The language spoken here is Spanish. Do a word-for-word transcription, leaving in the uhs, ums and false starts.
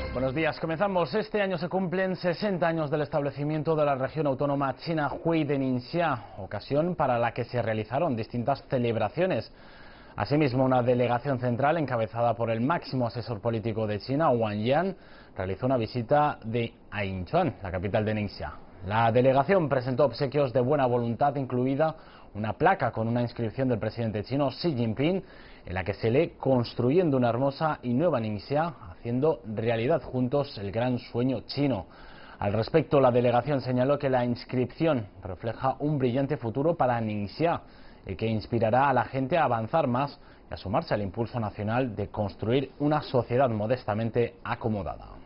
Buenos días, comenzamos. Este año se cumplen sesenta años del establecimiento de la región autónoma china Hui de Ningxia, ocasión para la que se realizaron distintas celebraciones. Asimismo, una delegación central encabezada por el máximo asesor político de China, Wang Yan, realizó una visita de a Yinchuan, la capital de Ningxia. La delegación presentó obsequios de buena voluntad, incluida una placa con una inscripción del presidente chino Xi Jinping, en la que se lee "Construyendo una hermosa y nueva Ningxia, haciendo realidad juntos el gran sueño chino". Al respecto, la delegación señaló que la inscripción refleja un brillante futuro para Ningxia y que inspirará a la gente a avanzar más y a sumarse al impulso nacional de construir una sociedad modestamente acomodada.